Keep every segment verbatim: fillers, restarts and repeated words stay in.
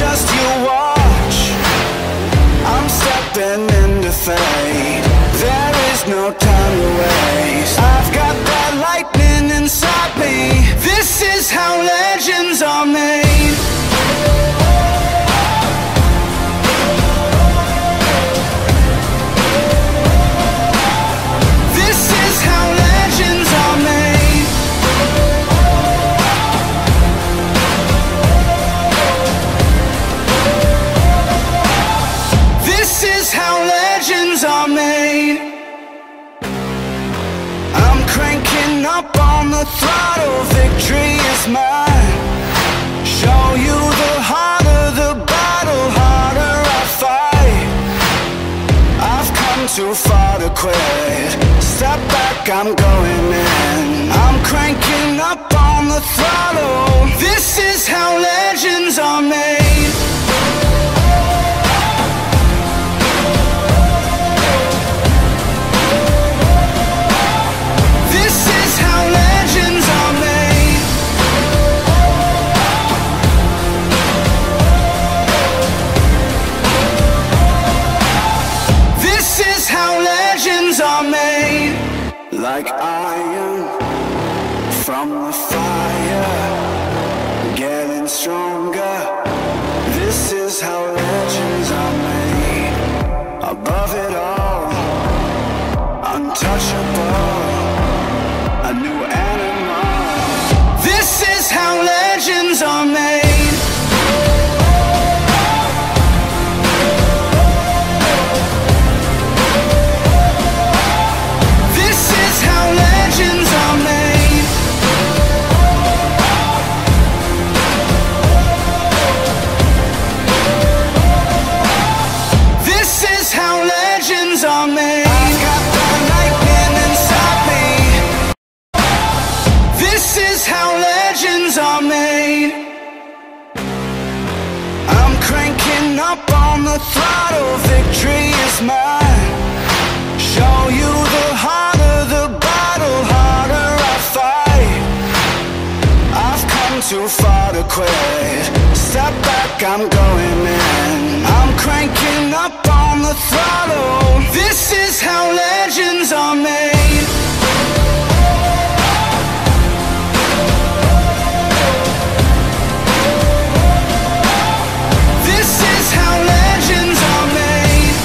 just you watch. I'm stepping into fate. There is no time to waste. I've got that lightning inside me. This is how legends are made. This is how legends are made. This is how legends are made. I'm cranking up on the throttle, victory is mine. Show you the harder the battle, harder I fight. I've come too far to quit. Step back, I'm going in. I'm cranking up on the throttle. This is how legends are made. This is how legends are made. This is how legends are made. Like iron from the fire, getting stronger. This is how legends are made. Above it all, untouchable, a new animal. This is how legends are made. This is how legends are made. This is how legends are made. I've got that lightning inside me. This is how legends are made. I'm cranking up on the throttle, victory is mine. Show you the harder the battle, harder I fight. I've come too far to quit. Step back, I'm going in. I'm cranking up on the throttle. This is how legends are made. This is how legends are made.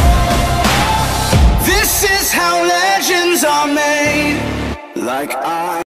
This is how legends are made. Like I